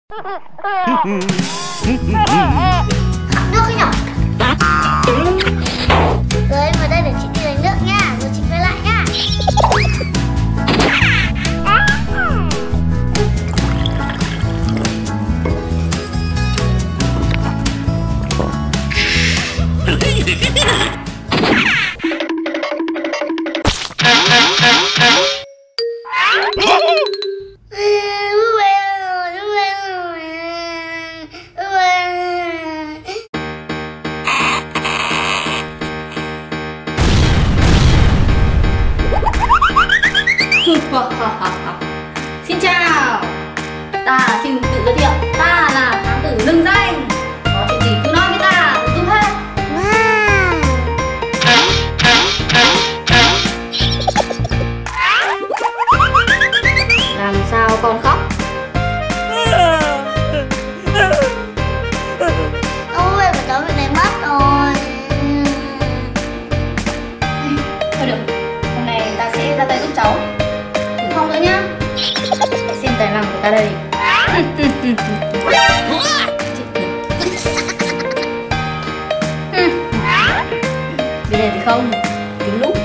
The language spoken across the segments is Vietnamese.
Nước ấy nhở? Rồi em vào đây để chị đi lấy nước nha. Rồi chị quay lại nha. Xin chào, ta xin tự giới thiệu, ta là thám tử lừng danh. Có chuyện gì cứ nói với ta, giúp hết. Wow. Làm sao con khóc? Ôi, mà cháu bị này mất rồi. Thôi được, hôm nay ta sẽ ra tay giúp cháu. Thử không nữa nhá. Hãy xem tài năng của ta đây. Bên này thì không, kính lúp.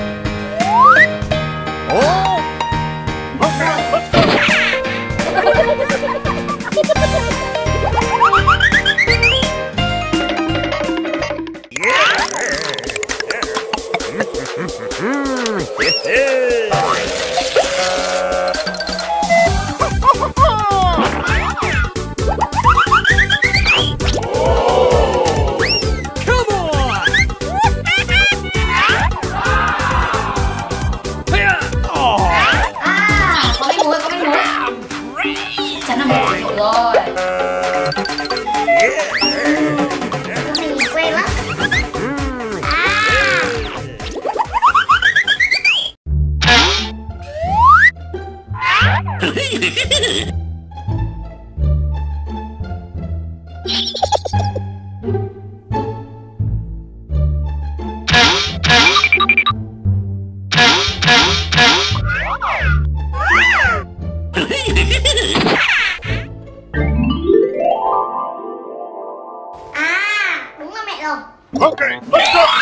Chắn là một triệu rồi. Mình quen lắm. Đúng là mẹ rồi. Okay, let's go.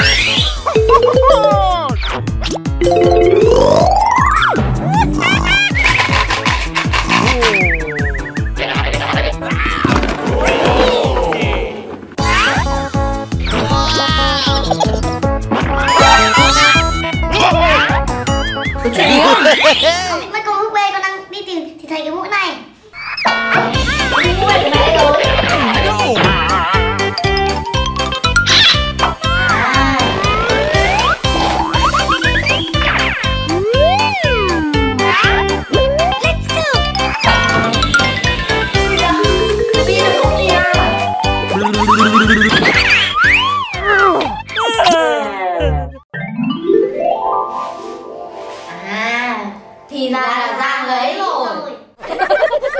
Có chuyện gì không? Con mất con hút bê, con đang đi tìm thì thấy cái mũi này. Cái mũi của mẹ rồi. Thì ra là Giang lấy rồi.